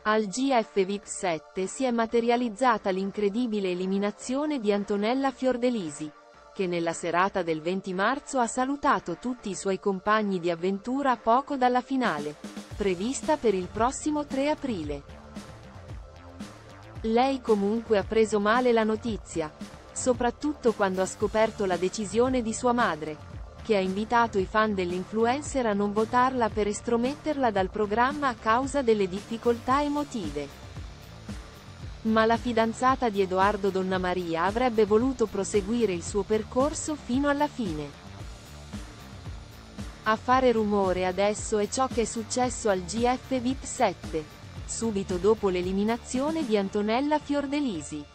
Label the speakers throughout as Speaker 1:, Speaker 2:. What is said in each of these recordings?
Speaker 1: Al GF VIP 7 si è materializzata l'incredibile eliminazione di Antonella Fiordelisi, che nella serata del 20 marzo ha salutato tutti i suoi compagni di avventura poco dalla finale, prevista per il prossimo 3 aprile. Lei comunque ha preso male la notizia, soprattutto quando ha scoperto la decisione di sua madre, che ha invitato i fan dell'influencer a non votarla per estrometterla dal programma a causa delle difficoltà emotive. Ma la fidanzata di Edoardo Donnamaria avrebbe voluto proseguire il suo percorso fino alla fine. A fare rumore adesso è ciò che è successo al GF VIP 7, subito dopo l'eliminazione di Antonella Fiordelisi.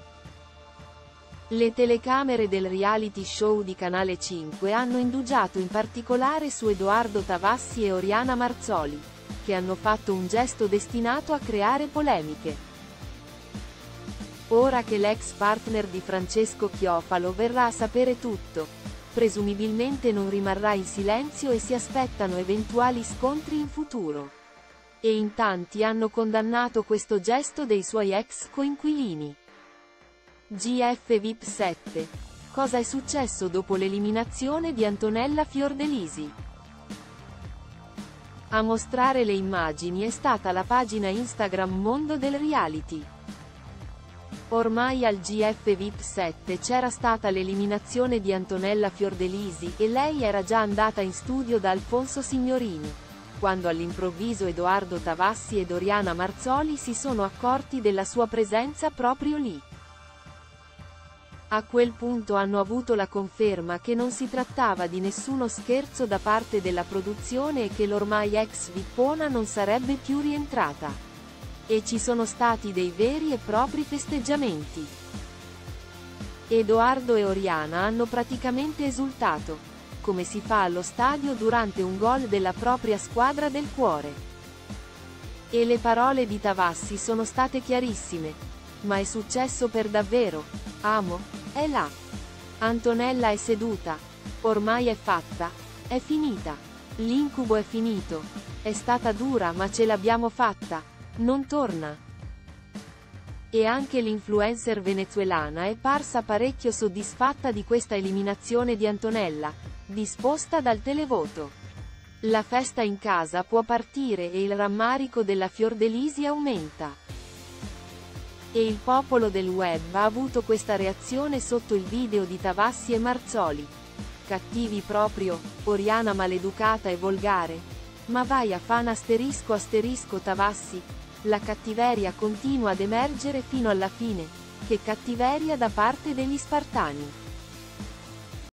Speaker 1: Le telecamere del reality show di Canale 5 hanno indugiato in particolare su Edoardo Tavassi e Oriana Marzoli, che hanno fatto un gesto destinato a creare polemiche. Ora che l'ex partner di Francesco Chiofalo verrà a sapere tutto, presumibilmente non rimarrà in silenzio e si aspettano eventuali scontri in futuro. E in tanti hanno condannato questo gesto dei suoi ex coinquilini. GF VIP 7. Cosa è successo dopo l'eliminazione di Antonella Fiordelisi? A mostrare le immagini è stata la pagina Instagram Mondo del Reality. Ormai al GF VIP 7 c'era stata l'eliminazione di Antonella Fiordelisi e lei era già andata in studio da Alfonso Signorini, quando all'improvviso Edoardo Tavassi ed Oriana Marzoli si sono accorti della sua presenza proprio lì. A quel punto hanno avuto la conferma che non si trattava di nessuno scherzo da parte della produzione e che l'ormai ex vippona non sarebbe più rientrata. E ci sono stati dei veri e propri festeggiamenti. Edoardo e Oriana hanno praticamente esultato, come si fa allo stadio durante un gol della propria squadra del cuore. E le parole di Tavassi sono state chiarissime. Ma è successo per davvero. Amo. È là. Antonella è seduta. Ormai è fatta. È finita. L'incubo è finito. È stata dura ma ce l'abbiamo fatta. Non torna. E anche l'influencer venezuelana è parsa parecchio soddisfatta di questa eliminazione di Antonella, disposta dal televoto. La festa in casa può partire e il rammarico della Fiordelisi aumenta. E il popolo del web ha avuto questa reazione sotto il video di Tavassi e Marzoli. Cattivi proprio, Oriana maleducata e volgare. Ma vai a fan asterisco Tavassi. La cattiveria continua ad emergere fino alla fine. Che cattiveria da parte degli spartani.